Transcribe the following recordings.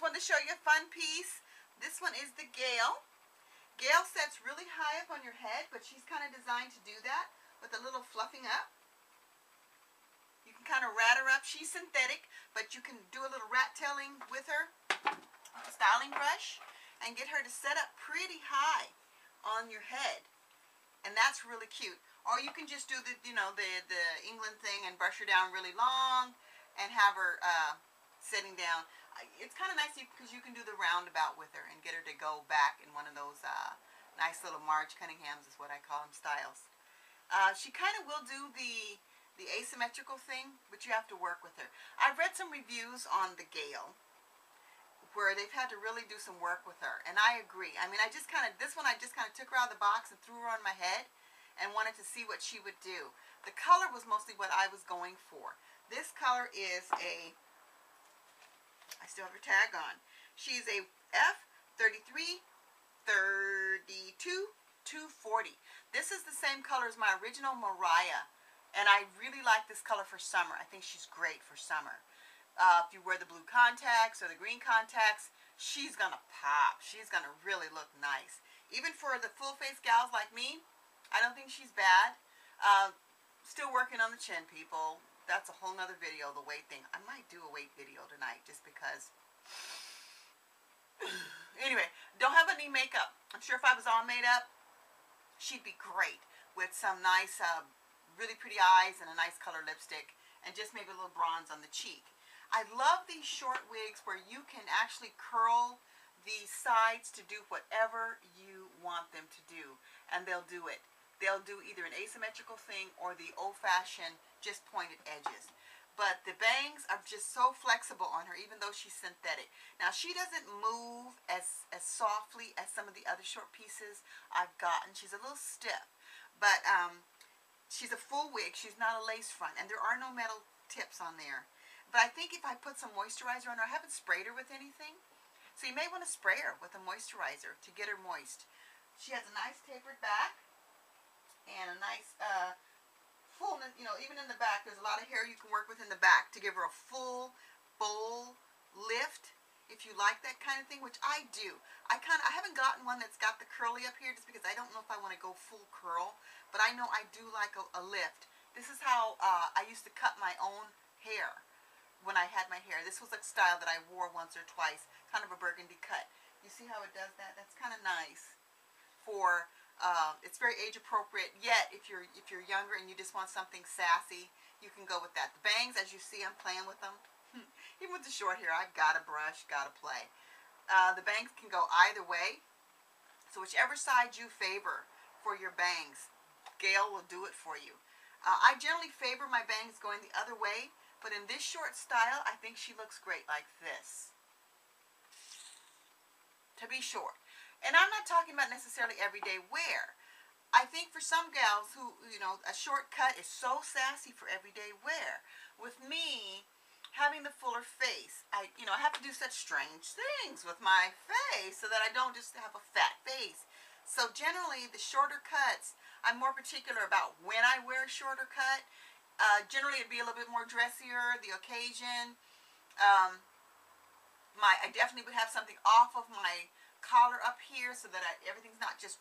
wanted to show you a fun piece. This one is the Gail. Gail sets really high up on your head, but she's kind of designed to do that with a little fluffing up. You can kind of rat her up. She's synthetic, but you can do a little rat tailing with her, styling brush, and get her to set up pretty high on your head. And that's really cute. Or you can just do the, the England thing and brush her down really long and have her sitting down. It's kind of nice because you can do the roundabout with her and get her to go back in one of those nice little Marge Cunninghams is what I call them styles. She kind of will do the asymmetrical thing, but you have to work with her. I've read some reviews on the Gail where they've had to really do some work with her, and I agree. I mean, this one I just kind of took her out of the box and threw her on my head and wanted to see what she would do. The color was mostly what I was going for. This color is I still have her tag on. She's a F33 32 240. This is the same color as my original Mariah, and I really like this color for summer. I think she's great for summer. If you wear the blue contacts or the green contacts, she's gonna pop. She's gonna really look nice. Even for the full face gals like me, I don't think she's bad. Still working on the chin, people. That's a whole nother video, the weight thing. I might do a weight video tonight just because. Anyway, don't have any makeup. I'm sure if I was all made up, she'd be great with some nice, really pretty eyes and a nice color lipstick and just maybe a little bronze on the cheek. I love these short wigs where you can actually curl the sides to do whatever you want them to do, and they'll do it. They'll do either an asymmetrical thing or the old-fashioned just pointed edges. But the bangs are just so flexible on her, even though she's synthetic. Now, she doesn't move as softly as some of the other short pieces I've gotten. She's a little stiff, but she's a full wig. She's not a lace front, and there are no metal tips on there. But I think if I put some moisturizer on her, I haven't sprayed her with anything, so you may want to spray her with a moisturizer to get her moist. She has a nice tapered back and a nice fullness, even in the back, there's a lot of hair you can work with in the back to give her a full bowl lift if you like that kind of thing, which I do. I haven't gotten one that's got the curly up here just because I don't know if I want to go full curl, but I know I do like a lift. This is how I used to cut my own hair when I had my hair. This was a style that I wore once or twice, kind of a burgundy cut. You see how it does that? That's kind of nice for it's very age appropriate, yet if you're younger and you just want something sassy, you can go with that. The bangs, as you see, I'm playing with them. Even with the short hair, I've got a brush, got to play. The bangs can go either way, so whichever side you favor for your bangs, Gail will do it for you. I generally favor my bangs going the other way, but in this short style, I think she looks great like this. To be short. And I'm not talking about necessarily everyday wear. I think for some gals who, a short cut is so sassy for everyday wear. With me, having the fuller face, I have to do such strange things with my face so that I don't just have a fat face. So generally, the shorter cuts, I'm more particular about when I wear a shorter cut. Generally, it'd be a little bit more dressier, the occasion. I definitely would have something off of my collar up here so that everything's not just,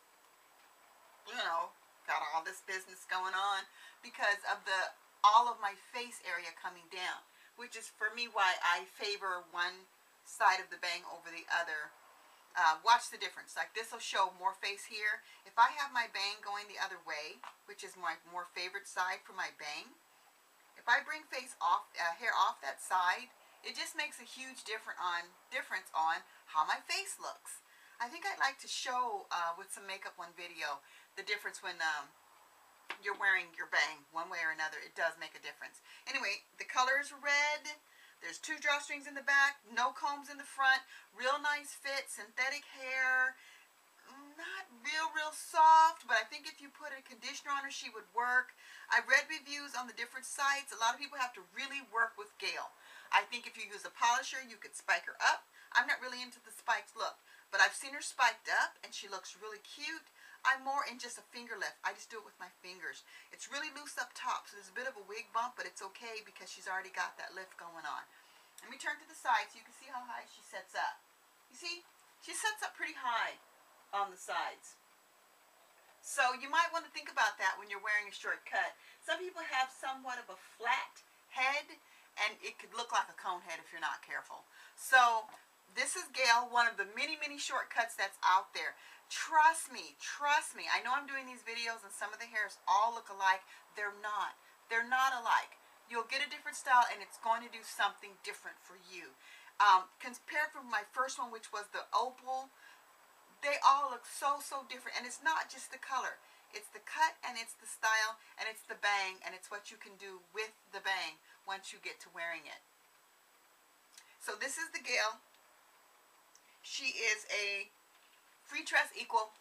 got all this business going on because of all of my face area coming down, which is for me why I favor one side of the bang over the other. Watch the difference. Like this will show more face here. If I have my bang going the other way, which is my more favorite side for my bang, if I bring hair off that side, it just makes a huge difference on how my face looks. I think I'd like to show with some makeup one video the difference when you're wearing your bang one way or another. It does make a difference. Anyway, the color is red. There's 2 drawstrings in the back, no combs in the front, real nice fit, synthetic hair. Not real soft, but I think if you put a conditioner on her, she would work. I've read reviews on the different sites. A lot of people have to really work with Gail. I think if you use a polisher, you could spike her up. I'm not really into the spiked look, but I've seen her spiked up, and she looks really cute. I'm more in just a finger lift. I just do it with my fingers. It's really loose up top, so there's a bit of a wig bump, but it's okay because she's already got that lift going on. Let me turn to the side so you can see how high she sets up. You see? She sets up pretty high on the sides. So you might want to think about that when you're wearing a short cut. Some people have somewhat of a flat head, and it could look like a cone head if you're not careful. So this is Gail, one of the many, many shortcuts that's out there. Trust me, trust me. I know I'm doing these videos and some of the hairs all look alike. They're not. They're not alike. You'll get a different style and it's going to do something different for you. Compared from my first one, which was the opal, they all look so, so different. And it's not just the color. It's the cut and it's the style and it's the bang and it's what you can do with the bang once you get to wearing it. So this is the Gail. She is a FreeTress equal.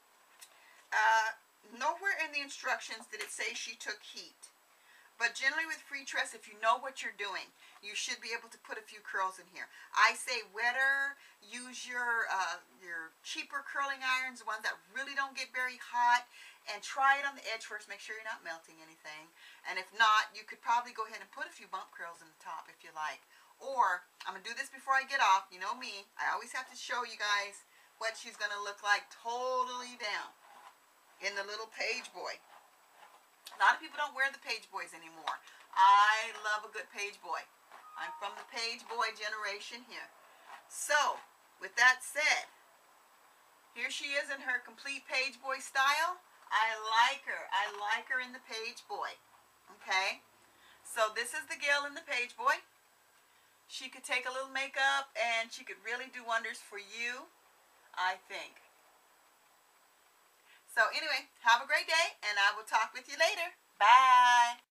Nowhere in the instructions did it say she took heat. But generally with FreeTress, if you know what you're doing, you should be able to put a few curls in here. I say wetter, use your cheaper curling irons, the ones that really don't get very hot, and try it on the edge first. Make sure you're not melting anything. And if not, you could probably go ahead and put a few bump curls in the top if you like. Or, I'm going to do this before I get off. You know me, I always have to show you guys what she's going to look like totally down in the little page boy. A lot of people don't wear the page boys anymore. I love a good page boy. I'm from the page boy generation here. So, with that said, here she is in her complete page boy style. I like her. I like her in the page boy. Okay? So this is the Gail in the page boy. She could take a little makeup and she could really do wonders for you, I think. So anyway, have a great day, and I will talk with you later. Bye.